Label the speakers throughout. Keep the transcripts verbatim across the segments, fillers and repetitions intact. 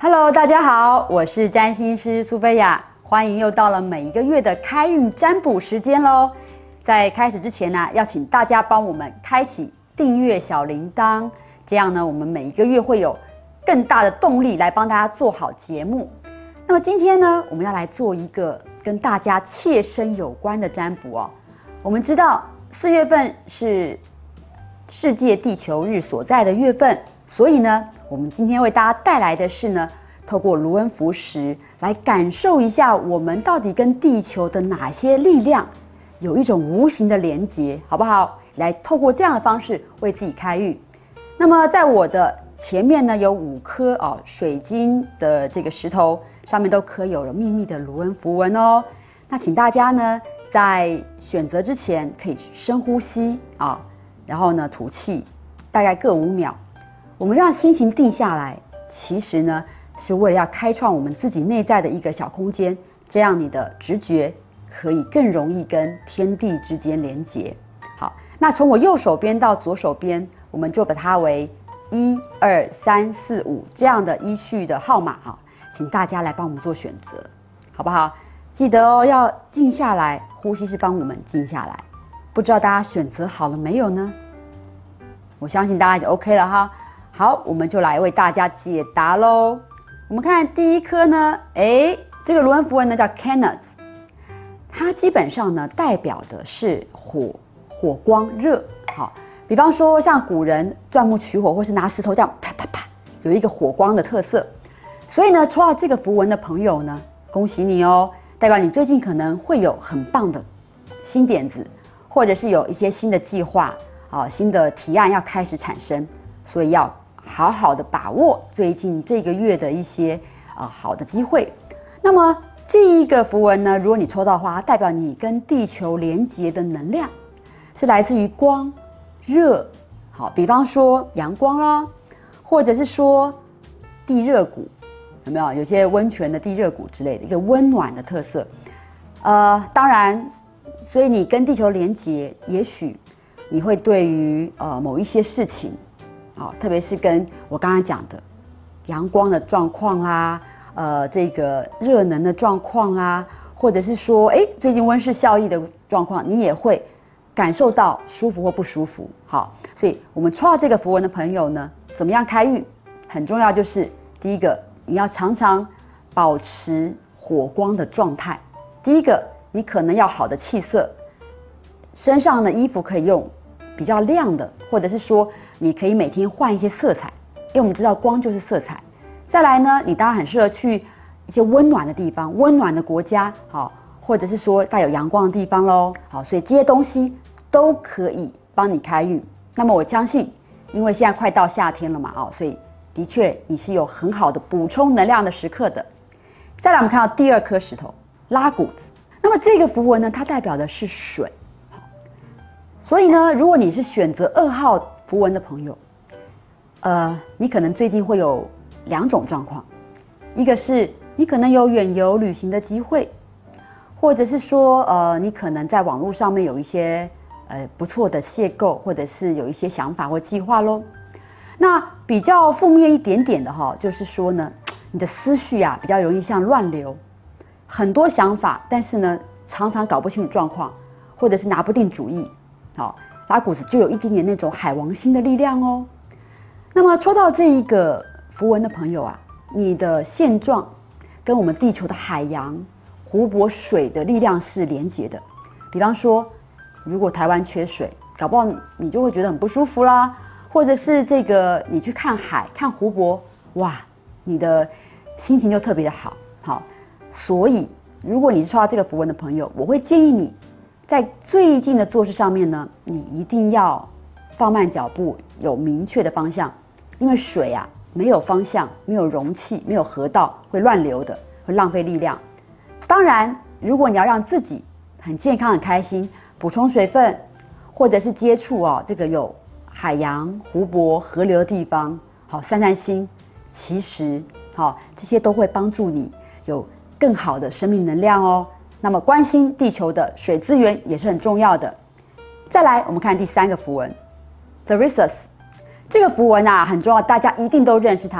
Speaker 1: Hello， 大家好，我是占星师苏菲亚，欢迎又到了每一个月的开运占卜时间喽。在开始之前呢、啊，要请大家帮我们开启订阅小铃铛，这样呢，我们每一个月会有更大的动力来帮大家做好节目。那么今天呢，我们要来做一个跟大家切身有关的占卜哦。我们知道四月份是世界地球日所在的月份，所以呢，我们今天为大家带来的是呢，透过卢恩符石来感受一下我们到底跟地球的哪些力量有一种无形的连结，好不好？来透过这样的方式为自己开运。那么在我的前面呢，有五颗哦水晶的这个石头，上面都刻有了秘密的卢恩符文哦。那请大家呢，在选择之前可以深呼吸啊，然后呢吐气，大概各五秒。我们让心情定下来，其实呢是为了要开创我们自己内在的一个小空间，这样你的直觉可以更容易跟天地之间连结。好，那从我右手边到左手边，我们就把它为一二三四五这样的依序的号码哈，请大家来帮我们做选择，好不好？记得哦，要静下来，呼吸是帮我们静下来。不知道大家选择好了没有呢？我相信大家已经 OK 了哈。好，我们就来为大家解答喽。我们看第一颗呢，哎，这个卢恩符文呢叫 Canus， 它基本上呢代表的是火、火光、热。好，比方说像古人钻木取火，或是拿石头这样啪啪啪，有一个火光的特色。所以呢，抽到这个符文的朋友呢，恭喜你哦，代表你最近可能会有很棒的新点子，或者是有一些新的计划啊、新的提案要开始产生，所以要好好的把握最近这个月的一些呃好的机会。那么这一个符文呢，如果你抽到的话，它代表你跟地球连结的能量是来自于光、热，好，比方说阳光啦，或者是说地热谷，有没有？有些温泉的地热谷之类的，一个温暖的特色。呃，当然，所以你跟地球连结，也许你会对于呃某一些事情。好，特别是跟我刚刚讲的阳光的状况啦，呃，这个热能的状况啦，或者是说，哎，最近温室效应的状况，你也会感受到舒服或不舒服。好，所以我们抽到这个符文的朋友呢，怎么样开运？很重要，就是第一个，你要常常保持火光的状态。第一个，你可能要好的气色，身上的衣服可以用比较亮的，或者是说你可以每天换一些色彩，因为我们知道光就是色彩。再来呢，你当然很适合去一些温暖的地方，温暖的国家，好，或者是说带有阳光的地方喽，好，所以这些东西都可以帮你开运。那么我相信，因为现在快到夏天了嘛，哦，所以的确你是有很好的补充能量的时刻的。再来，我们看到第二颗石头拉古子，那么这个符文呢，它代表的是水。所以呢，如果你是选择二号符文的朋友，呃，你可能最近会有两种状况，一个是你可能有远游旅行的机会，或者是说，呃，你可能在网络上面有一些呃不错的邂逅，或者是有一些想法或计划咯。那比较负面一点点的哈，就是说呢，你的思绪啊比较容易像乱流，很多想法，但是呢，常常搞不清楚状况，或者是拿不定主意。好，拉古子就有一点点那种海王星的力量哦。那么抽到这一个符文的朋友啊，你的现状跟我们地球的海洋、湖泊、水的力量是连结的。比方说，如果台湾缺水，搞不好你就会觉得很不舒服啦，或者是这个你去看海、看湖泊，哇，你的心情就特别的好。好，所以如果你是抽到这个符文的朋友，我会建议你，在最近的做事上面呢，你一定要放慢脚步，有明确的方向。因为水啊，没有方向，没有容器，没有河道，会乱流的，会浪费力量。当然，如果你要让自己很健康、很开心，补充水分，或者是接触哦这个有海洋、湖泊、河流的地方，好散散心，其实好这些都会帮助你有更好的生命能量哦。那么关心地球的水资源也是很重要的。再来，我们看第三个符文 ，Theresus。这个符文啊很重要，大家一定都认识它。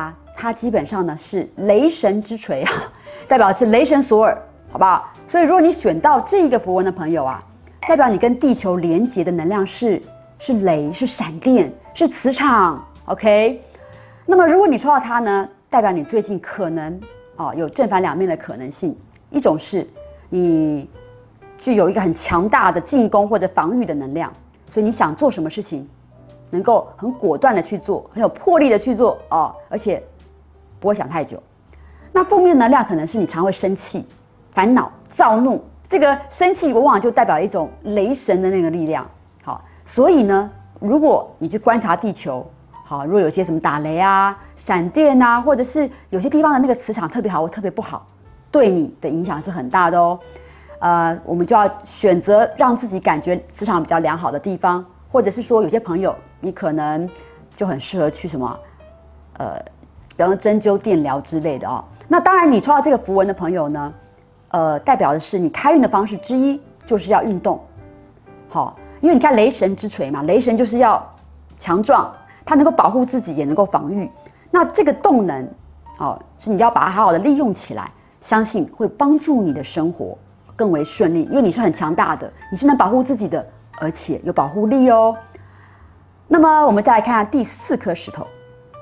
Speaker 1: 它基本上呢是雷神之锤啊，代表的是雷神索尔，好不好？所以如果你选到这一个符文的朋友啊，代表你跟地球连接的能量是是雷，是闪电，是磁场 ，OK？ 那么如果你抽到它呢，代表你最近可能哦有正反两面的可能性，一种是你具有一个很强大的进攻或者防御的能量，所以你想做什么事情，能够很果断的去做，很有魄力的去做哦，而且不会想太久。那负面能量可能是你常会生气、烦恼、躁怒，这个生气往往就代表一种雷神的那个力量。好，所以呢，如果你去观察地球，好，如果有些什么打雷啊、闪电啊，或者是有些地方的那个磁场特别好或特别不好，对你的影响是很大的哦。呃，我们就要选择让自己感觉磁场比较良好的地方，或者是说有些朋友你可能就很适合去什么，呃，比方说针灸、电疗之类的哦。那当然，你抽到这个符文的朋友呢，呃，代表的是你开运的方式之一就是要运动，好，因为你看雷神之锤嘛，雷神就是要强壮，它能够保护自己，也能够防御。那这个动能，哦，是你要把它好好的利用起来，相信会帮助你的生活更为顺利，因为你是很强大的，你是能保护自己的，而且有保护力哦。那么我们再来看看第四颗石头，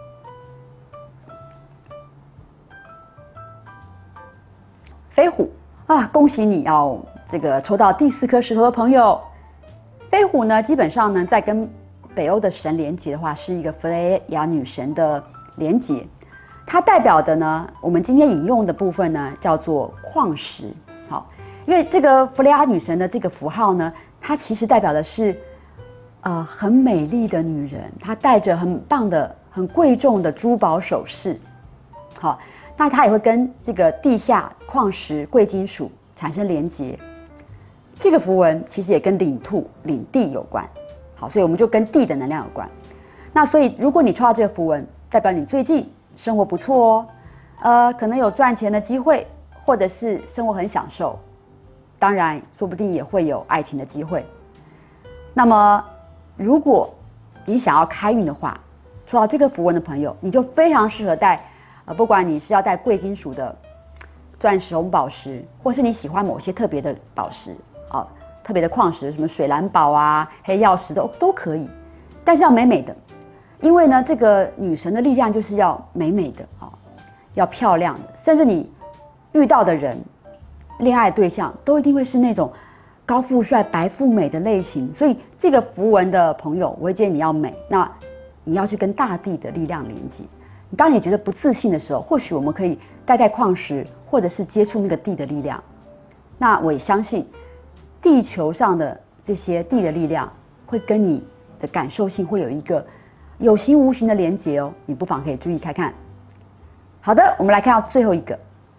Speaker 1: 飞虎啊，恭喜你哦，这个抽到第四颗石头的朋友。飞虎呢，基本上呢，在跟北欧的神连结的话，是一个弗雷亚女神的连结，它代表的呢，我们今天引用的部分呢，叫做矿石。好，因为这个弗雷亚女神的这个符号呢，它其实代表的是，呃，很美丽的女人，她戴着很棒的、很贵重的珠宝首饰。好，那它也会跟这个地下矿石、贵金属产生连结。这个符文其实也跟领土、领地有关。好，所以我们就跟地的能量有关。那所以，如果你抽到这个符文，代表你最近生活不错哦，呃，可能有赚钱的机会，或者是生活很享受。当然，说不定也会有爱情的机会。那么，如果你想要开运的话，抽到这个符文的朋友，你就非常适合戴，呃，不管你是要戴贵金属的钻石、红宝石，或是你喜欢某些特别的宝石，啊，特别的矿石，什么水蓝宝啊、黑曜石都都可以，但是要美美的，因为呢，这个女神的力量就是要美美的啊，要漂亮的，甚至你遇到的人。恋爱对象都一定会是那种高富帅、白富美的类型，所以这个符文的朋友，我会建议你要美，那你要去跟大地的力量连接。你当你觉得不自信的时候，或许我们可以戴戴矿石，或者是接触那个地的力量。那我也相信，地球上的这些地的力量会跟你的感受性会有一个有形无形的连接哦，你不妨可以注意看看。好的，我们来看到最后一个。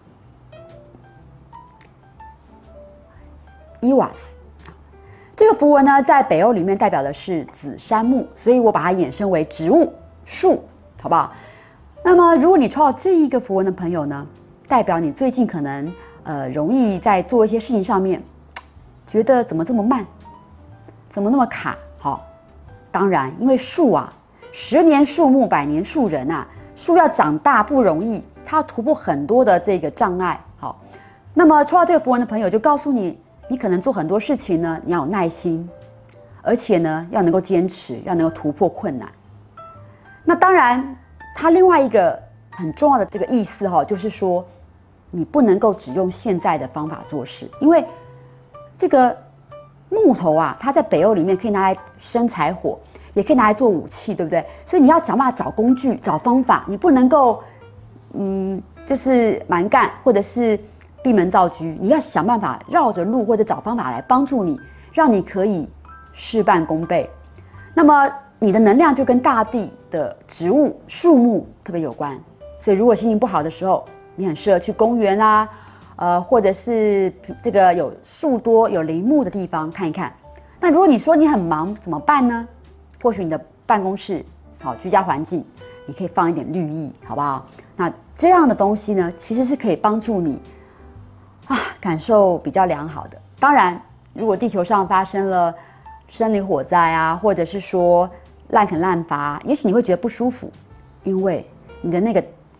Speaker 1: 伊瓦斯，这个符文呢，在北欧里面代表的是紫杉木，所以我把它衍生为植物树，好不好？那么，如果你抽到这一个符文的朋友呢，代表你最近可能呃容易在做一些事情上面，觉得怎么这么慢，怎么那么卡？好，当然，因为树啊，十年树木，百年树人啊，树要长大不容易，它要突破很多的这个障碍。好，那么抽到这个符文的朋友，就告诉你。你可能做很多事情呢，你要有耐心，而且呢，要能够坚持，要能够突破困难。那当然，它另外一个很重要的这个意思哈、哦，就是说，你不能够只用现在的方法做事，因为这个木头啊，它在北欧里面可以拿来生柴火，也可以拿来做武器，对不对？所以你要想办法找工具、找方法，你不能够，嗯，就是蛮干，或者是。闭门造车，你要想办法绕着路或者找方法来帮助你，让你可以事半功倍。那么你的能量就跟大地的植物、树木特别有关，所以如果心情不好的时候，你很适合去公园啊，呃，或者是这个有树多、有林木的地方看一看。那如果你说你很忙怎么办呢？或许你的办公室、好居家环境，你可以放一点绿意，好不好？那这样的东西呢，其实是可以帮助你。啊，感受比较良好的。当然，如果地球上发生了森林火灾啊，或者是说滥垦滥伐，也许你会觉得不舒服，因为你的那个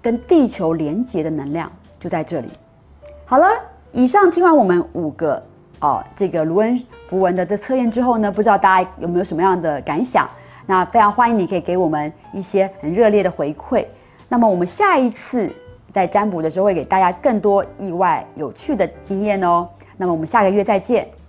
Speaker 1: 跟地球连结的能量就在这里。好了，以上听完我们五个哦这个卢恩符文的这测验之后呢，不知道大家有没有什么样的感想？那非常欢迎你可以给我们一些很热烈的回馈。那么我们下一次在占卜的时候会给大家更多意外有趣的经验哦。那么我们下个月再见。